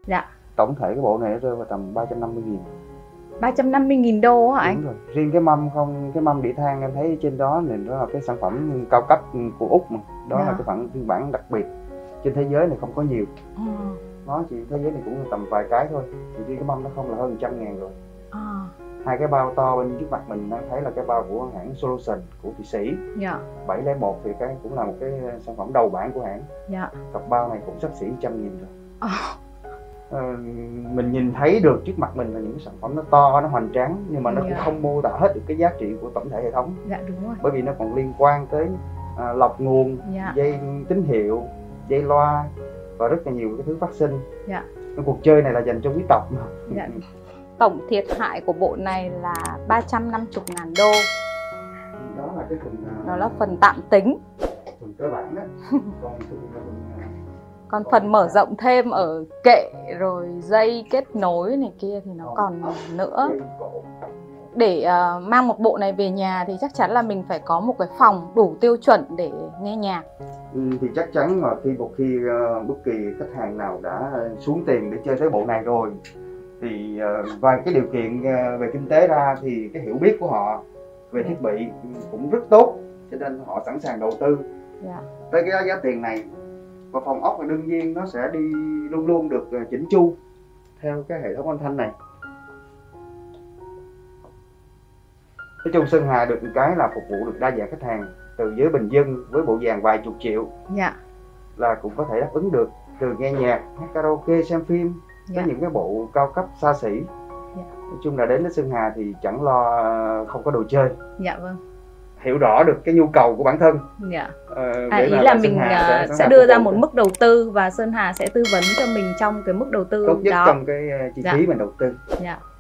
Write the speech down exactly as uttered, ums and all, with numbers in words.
Dạ. Tổng thể cái bộ này nó rơi vào tầm ba trăm năm mươi nghìn. ba trăm năm mươi nghìn đô hả anh? Đúng rồi. Riêng cái mâm không, cái mâm đĩa than em thấy trên đó thì đó là cái sản phẩm cao cấp của Úc mà. Đó Dạ. là cái bản phiên bản đặc biệt. Trên thế giới này không có nhiều. Ừ. Nó chỉ thế giới này cũng tầm vài cái thôi. Thì riêng cái mâm nó không là hơn một trăm ngàn rồi. À. Hai cái bao to bên trước mặt mình đang thấy là cái bao của hãng Solution của Thụy Sĩ. Dạ. bảy không một thì cái cũng là một cái sản phẩm đầu bản của hãng. Dạ. Cặp bao này cũng xấp xỉ một trăm nghìn rồi. À. Ờ, mình nhìn thấy được trước mặt mình là những cái sản phẩm nó to, nó hoành tráng, nhưng mà nó Dạ. cũng không mô tả hết được cái giá trị của tổng thể hệ thống. Dạ đúng rồi. Bởi vì nó còn liên quan tới à, lọc nguồn, Dạ. dây tín hiệu, dây loa và rất là nhiều cái thứ phát sinh. Dạ. Cái cuộc chơi này là dành cho quý tộc mà. Dạ. Tổng thiệt hại của bộ này là ba trăm năm mươi ngàn đô. Đó là cái phần Đó là phần tạm tính. phần cơ bản đó. Còn phần, phần Còn phần mở rộng thêm ở kệ rồi dây kết nối này kia thì nó còn nữa. Để uh, mang một bộ này về nhà thì chắc chắn là mình phải có một cái phòng đủ tiêu chuẩn để nghe nhạc. Ừ, thì chắc chắn mà khi một khi uh, bất kỳ khách hàng nào đã xuống tiền để chơi tới bộ này rồi thì uh, vài cái điều kiện uh, về kinh tế ra thì cái hiểu biết của họ về thiết bị cũng rất tốt, cho nên họ sẵn sàng đầu tư. Dạ. Tới cái giá tiền này. Và phòng ốc là đương nhiên nó sẽ đi luôn luôn được chỉnh chu theo cái hệ thống âm thanh này. Nói chung Sơn Hà được một cái là phục vụ được đa dạng khách hàng, từ giới bình dân với bộ dàn vài chục triệu. Dạ. Là cũng có thể đáp ứng được, từ nghe nhạc, hát karaoke, xem phim, Dạ. tới những cái bộ cao cấp xa xỉ. Dạ. Nói chung là đến với Sơn Hà thì chẳng lo không có đồ chơi. Dạ vâng. Hiểu rõ được cái nhu cầu của bản thân. Dạ. Ờ, À, ý là, là mình sẽ, sẽ đưa ra một mức đầu tư và Sơn Hà sẽ tư vấn cho mình trong cái mức đầu tư tốt nhất đó. trong cái chi phí Dạ. mình đầu tư. Dạ.